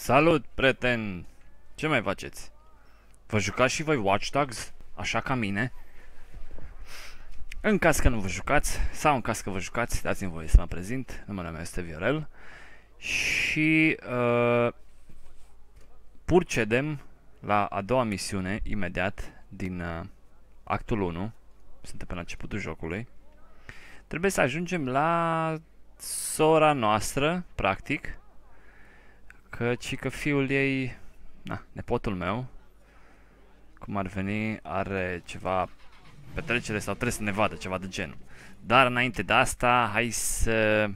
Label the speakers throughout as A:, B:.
A: Salut, prieten! Ce mai faceți? Vă jucați și voi Watch Dogs? Așa ca mine? În caz că nu vă jucați, sau în caz că vă jucați, dați-mi voie să mă prezint. Numele meu este Viorel. Și procedem la a doua misiune, imediat, din actul 1. Suntem pe la începutul jocului. Trebuie să ajungem la sora noastră, practic. Că fiul ei, nepotul meu, cum ar veni, are ceva petrecere sau trebuie să ne vadă, ceva de genul. Dar înainte de asta, hai să...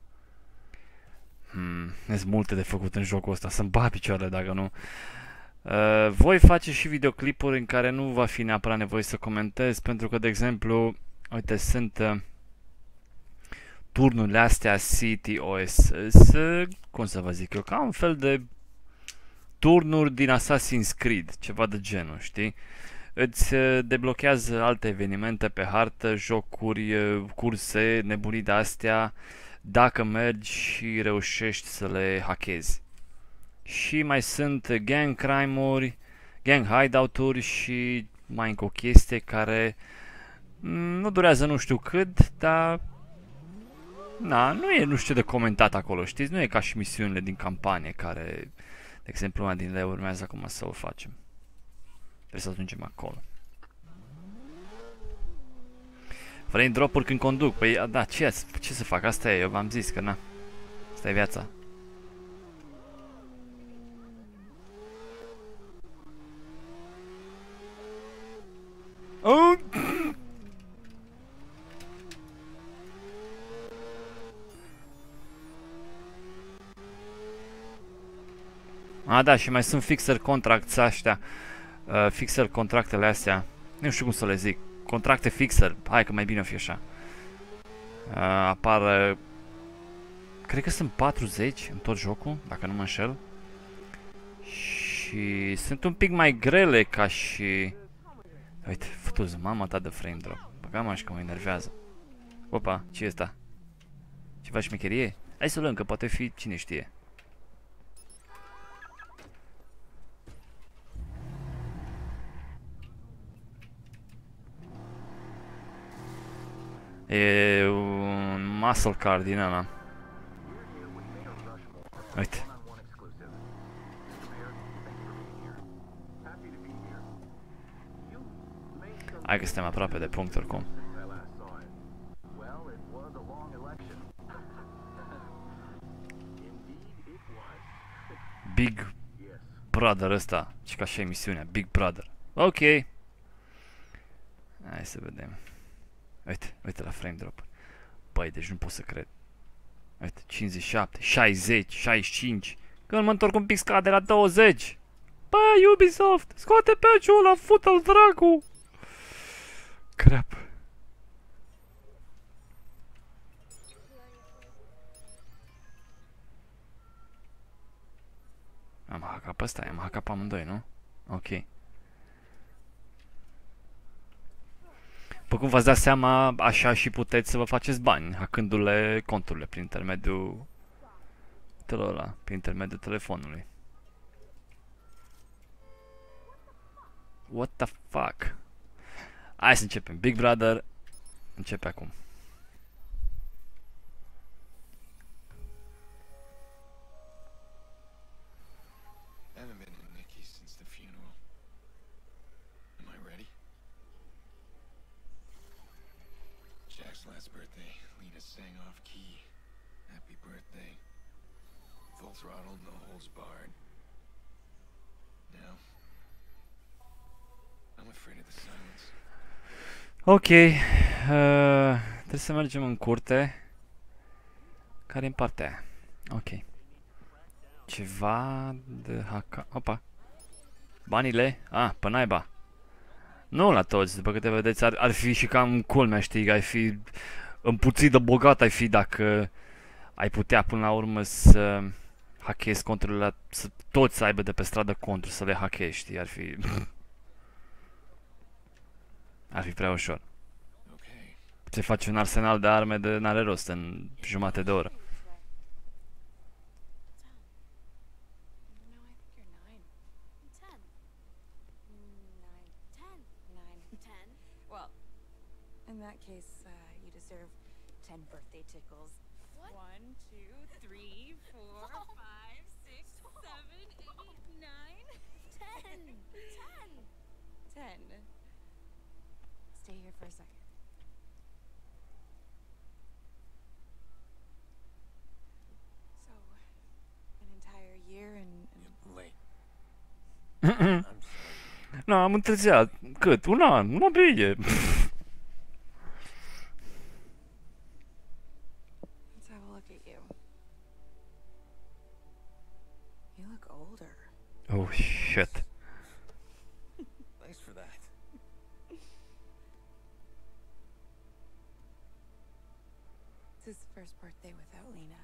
A: Sunt multe de făcut în jocul ăsta, să-mi bat picioarele dacă nu. Voi face și videoclipuri în care nu va fi neapărat nevoie să comentez, pentru că, de exemplu, uite, sunt turnurile astea City OS, cum să vă zic eu, ca un fel de turnuri din Assassin's Creed, ceva de genul, știi? Îți deblochează alte evenimente pe hartă, jocuri, curse, nebunii de astea, dacă mergi și reușești să le hackezi. Și mai sunt gang crime-uri, gang hideout-uri și mai încă o chestie care nu durează nu știu cât, dar nu e nu știu de comentat acolo, știți? Nu e ca și misiunile din campanie care, de exemplu, una din ele urmează acum să o facem. Trebuie să ajungem acolo. Frame drop-uri când conduc. Păi, da, ce să fac? Asta e, eu v-am zis că na. Asta e viața. Oh! Da, și mai sunt fixer contracts ăștia. Fixer contractele astea. Nu știu cum să le zic. Contracte fixer. Hai că mai bine o fi așa. Apar... Cred că sunt 40 în tot jocul, dacă nu mă înșel. Și sunt un pic mai grele ca și... Uite, fătuți, mama ta de frame drop. Băga și că mă enervează. Opa, ce e asta? Ceva șmecherie? Hai să luăm, că poate fi cine știe. E un muscle car din ăla. Uite. Hai că suntem aproape de punct oricum. Big Brother ăsta. Și ca și emisiunea. Big Brother. Ok. Hai să vedem. Uite, uite la frame drop. Băi, deci nu pot să cred. Uite, 57, 60, 65. Când mă întorc un pic scade la 20. Băi, Ubisoft, scoate patch-ul ăla, fut-l dracu. Crap. Am hackat pe ăsta, am hackat pe amândoi, nu? Ok. După cum v-ați dat seama, așa și puteți să vă faceți bani, hackându-le conturile prin intermediul prin intermediul telefonului. What the fuck? Hai să începem. Big Brother începe acum.
B: Last birthday, Lena sang off key. Happy birthday. Full throttle, no holds barred. Now, I'm afraid of the silence.
A: Ok. Trebuie să mergem în curte. Care în partea aia? Ok. Ceva de hacka... Opa. Banile? Pe naiba. Nu la toți, după câte vedeți, ar fi și cam culmea, știi, ai fi împuțit de bogat, ai fi dacă ai putea până la urmă să hackezi conturile, să toți aibă de pe stradă conturi, să le hackezi, știi, ar fi... ar fi prea ușor. Ți faci un arsenal de arme de n-are rost în jumătate de oră.
C: that case, you deserve 10 birthday tickles.
D: What?
C: 1, 2, 3, 4, 5, 6, 7, 8, 9, 10. 10. Stay here for a second. So, an entire year and
B: You're late.
A: Mm-mm.
B: I'm sorry.
A: No, am întârziat. Cât? Un an. Nu bine.
C: let's have a look at you. You look older.
A: Oh, shit.
B: Thanks for that.
C: It's his first birthday without Lena.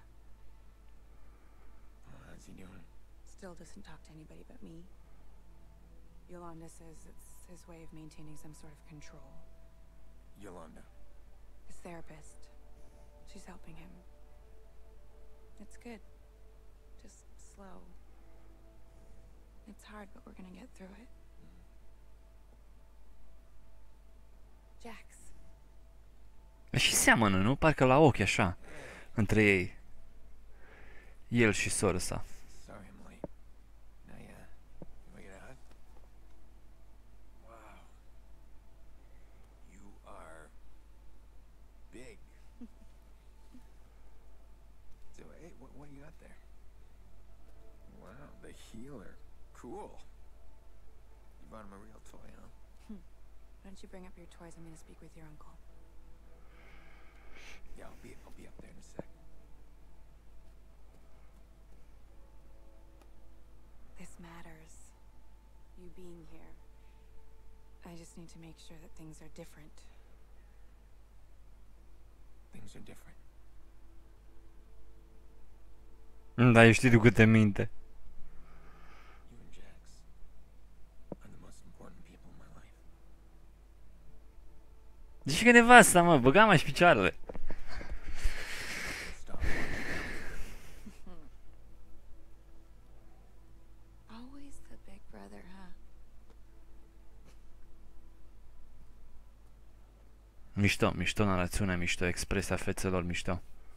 B: Oh, how's he doing?
C: Still doesn't talk to anybody but me. Yolanda says it's his way of maintaining some sort of control.
B: Yolanda.
C: His therapist. She's helping him. It's good. Just slow. It's hard, but we're gonna get through it. Jax.
A: Și seamănă, nu? Parcă la ochi așa. Între ei. El și sora sa.
B: Sorry I'm late. Now you make it out? Wow. You are big. So hey, what do you got there? Wow, the healer. Cool. You bought him a real toy, huh?
C: Why don't you bring up your toys? I'm gonna speak with your uncle.
B: Yeah, I'll be up there in a sec.
C: This matters. You being here. I just need to make sure that things are different.
B: Things are different.
A: Da, eu știi de câte minte.
B: You and Jax are the most important people in my life.
A: Zici că nevasta, mă, băga mai și picioarele.
B: Stop.
C: Always the big brother, huh?
A: Mișto, mișto narațiunea, mișto expresia fețelor, mișto.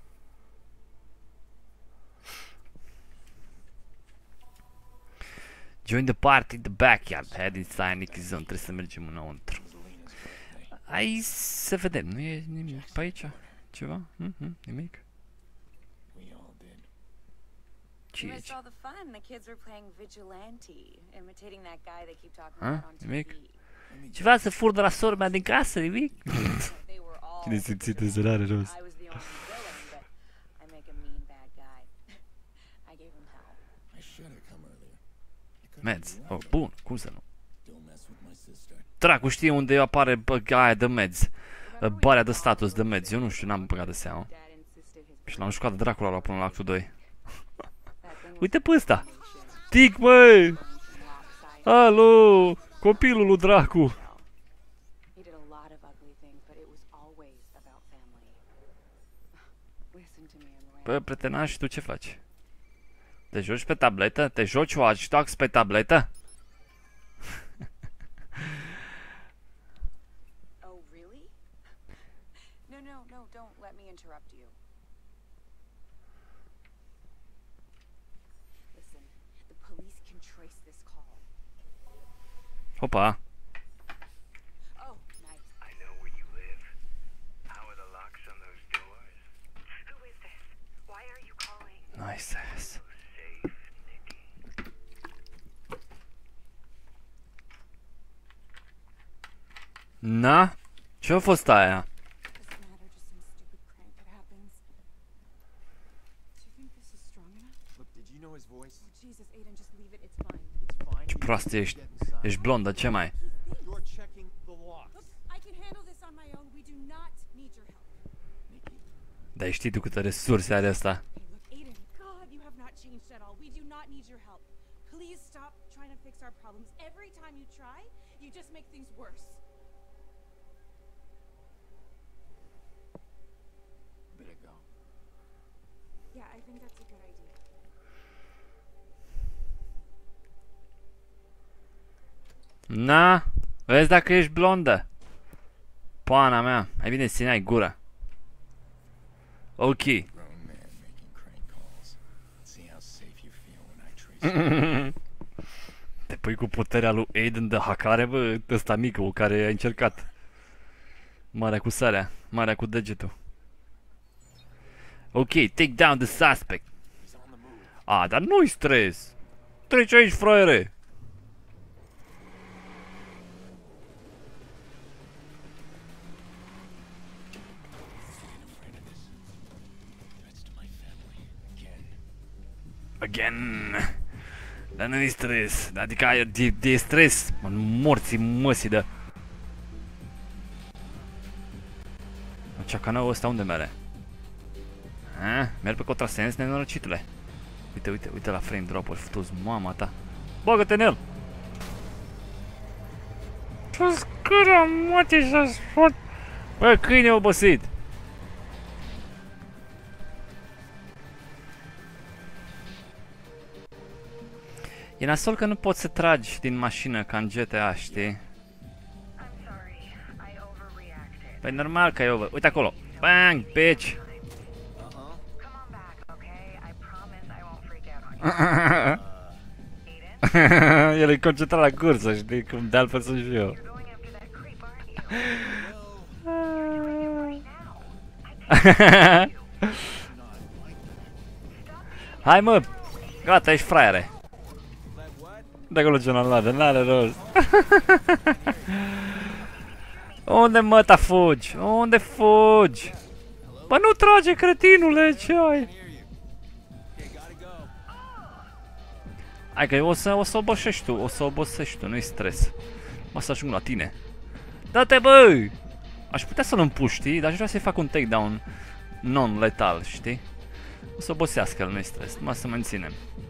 A: Join the party in the backyard. Head inside Nicky Zone. Trebuie să mergem înăuntru.
B: It was Lena's birthday.
A: Hai să vedem. Nu e nimic pe aici? Ceva? Nimic?
B: We all did.
A: Ce
E: You
A: e
E: missed
A: aici?
E: all the fun. The kids were playing vigilante, imitating that guy they keep talking
A: Huh?
E: about on TV.
A: Nimic?
B: Let me
A: Ceva să fur de la sora mea din casă, nimic?
E: They were all
A: Cine simțită
E: vigilantes.
A: zărare rost.
E: I was the only villain, but I make a mean bad guy. I gave him hell.
B: I should have come earlier. I couldn't
A: Meds.
B: do
A: Oh,
B: that.
A: bun, cum să nu?
B: Don't mess with my sister.
A: Dracu, știe unde apare aia de Meds.
E: Remember we
A: Barea de
E: saw
A: status de
E: those
A: Meds. Eu nu știu, n-am băgat de
E: videos?
A: seamă.
E: Dad insisted his
A: Și l-am jucat de Dracula la până la actul 2.
E: that thing was
A: Uite pe ăsta!
E: ancient,
A: Tic, măi!
E: and lopsided.
A: Alo! Copilul lui Dracu!
E: He did a lot of ugly things, but it was always about family. Listen to me, Miranda.
A: Bă, prietenaș, și tu ce faci? Te joci pe tabletă? Te joci Watch Dogs pe tabletă?
E: Oh, really? No, don't let me interrupt you. Listen, the police can trace this call.
A: Opa!
E: Oh, nice.
F: I know where you live. How are the locks on those doors?
D: Who is this? Why are you calling?
A: Nice ass.
F: Safe, Nikki.
A: Na? Ce-a fost aia?
C: Doesn't matter, just some stupid prank that happens. Do you think this is strong enough?
B: Look, did you know his voice?
C: Oh, Jesus, Aiden, just leave it. It's fine.
B: It's fine.
A: Ce proastă ești. Ești blondă, ce mai?
B: You're checking the locks.
C: Look, I can handle this on my own. We do not need your help.
B: Nikki,
A: Dar știi tu câte resurse are asta?
C: Hey, look, Aiden, God, you have not changed at all. We do not need your help. Please stop trying to fix our problems. Every time you try, you just make things worse.
B: better go.
C: Yeah, I think that's a good idea.
A: Na? Vezi dacă ești blondă. Pana mea, mai bine țineai gura. Ok.
B: Grown man making crank calls. See how safe you feel when I trace you.
A: Te pui cu puterea lui Aiden de hacare, bă, ăsta micu care a încercat. Marea cu sarea, marea cu degetul. Ok, take down the suspect. A, dar nu-i stres. Treci aici, fraiere.
B: Threats to my family again.
A: Again. Dar nu-i stres. Adică de stres. Mă, morții măsii de... Ceacanăul ăsta unde mere? Ha? Merg pe contrasens, nenorocitule. Uite, uite, uite la frame drop-uri futus, mama ta. Bagă-te în el! Ce scâră, mătii, să-ți fut! Bă, câine obosit! E nasol că nu poți să tragi din mașină ca în GTA, știi?
D: I'm sorry. I overreacted.
A: Păi normal că e over. Uite acolo! Bang, bitch!
D: Come on back, okay? I promise I won't freak out on you. Aiden,
A: El e concentrat la cursă, știi? Cum de altfel sunt și eu.
D: you're going after that creep, aren't you? Right now.
A: Hai mă! Gata, ești fraiere! De acolo ce n-am luat, n-are rost. Unde mă ta fugi? Unde fugi? Bă, nu trage, cretinule, ce ai? Hai că o să obosești tu, o să obosești tu, nu-i stres. Mă să ajung la tine. Da-te, bă! Aș putea să-l împuș, știi? Dar aș vrea să-i fac un takedown non-letal, știi? O să obosească el, nu-i stres, numai să menținem.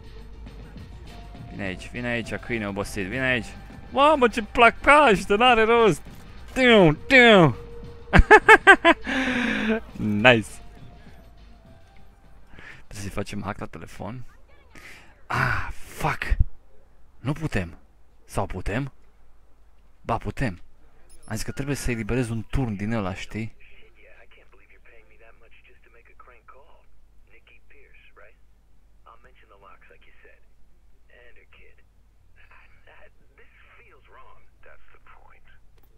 A: Vine aici, câine obosit, vine aici. Mamă, ce placaște, n-are rost! Tiu, tiu! Nice! Trebuie să-i facem hack la telefon. Ah, fuck! Nu putem. Sau putem? Ba, putem. Am zis că trebuie să eliberez un turn din ăla, știi?
F: Yeah, I can't believe you're paying me that much just to make a crank call. Nikki Pierce, right? I'll mention the locks like you said. And her kid. This feels wrong. That's the point.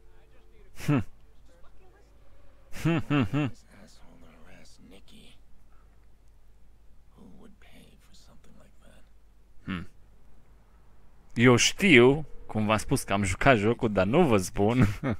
B: This asshole to harass Nikki. Who would pay for something like that?
A: Eu știu, cum v-am spus că am jucat jocul, dar nu vă spun.
B: Hacks.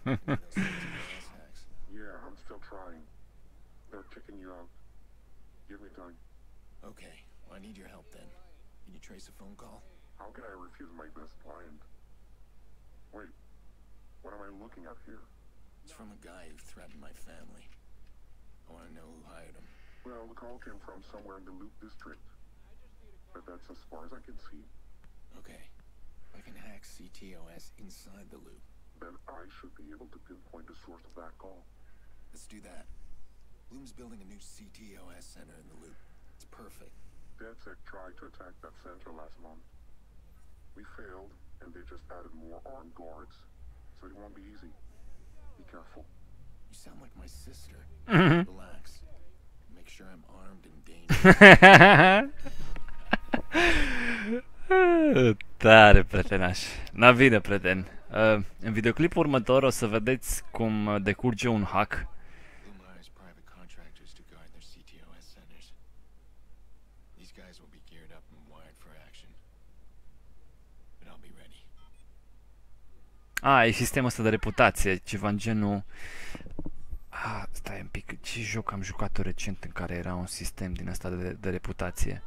G: Yeah, I'm still trying. They're kicking you out. Give me time.
B: Okay, well, I need your help then. Can you trace a phone call?
G: How can I refuse my best client? Wait, what am I looking at here?
B: It's from a guy who threatened my family. I want to know who hired him.
G: Well, the call came from somewhere in the Loop District. But that's as far as I can see.
B: Okay, if I can hack CTOS inside the loop.
G: Then I should be able to pinpoint the source of that call.
B: Let's do that. Bloom's building a new CTOS center in the loop. It's perfect.
G: DedSec tried to attack that center last month. We failed, and they just added more armed guards. So it won't be easy. Be careful.
B: You sound like my sister.
A: Mhm.
B: Relax. Make sure I'm armed and dangerous.
A: Tare, prietenaș. Na bine, prieten. În videoclipul următor o să vedeți cum decurge un hack.
B: Bloom hires private contractors to guard their CTOS centers. These guys will be geared up and wired for action. But I'll be ready.
A: E sistemul ăsta de reputație, ceva în genul... Stai un pic, ce joc am jucat-o recent în care era un sistem din ăsta de reputație?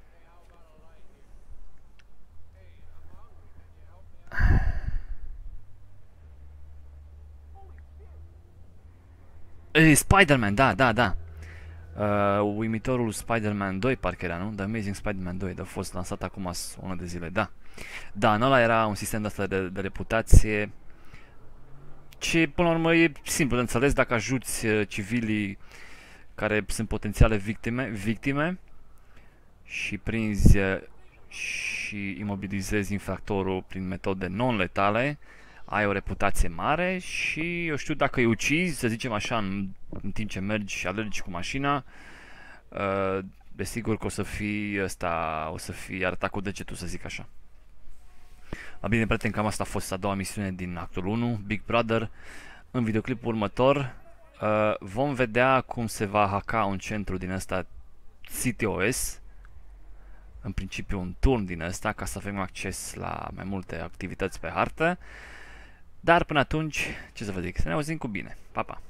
A: Spider-Man, da. Uimitorul Spider-Man 2 parcă era, nu? The Amazing Spider-Man 2, a fost lansat acum o lună de zile, da. Da, în ăla era un sistem de asta de reputație. Ce, până la urmă, e simplu de înțeles dacă ajuți civilii care sunt potențiale victime și prinzi și imobilizezi infractorul prin metode non-letale, ai o reputație mare și, eu știu, dacă îi ucizi, să zicem așa, în timp ce mergi și alergi cu mașina, desigur că o să fii arătat cu degetul, să zic așa. La bine, prieteni, cam asta a fost a doua misiune din actul 1, Big Brother. În videoclipul următor vom vedea cum se va hacka un centru din ăsta CTOS, în principiu un turn din ăsta, ca să avem acces la mai multe activități pe hartă. Dar până atunci, ce să vă zic, să ne auzim cu bine. Pa, pa!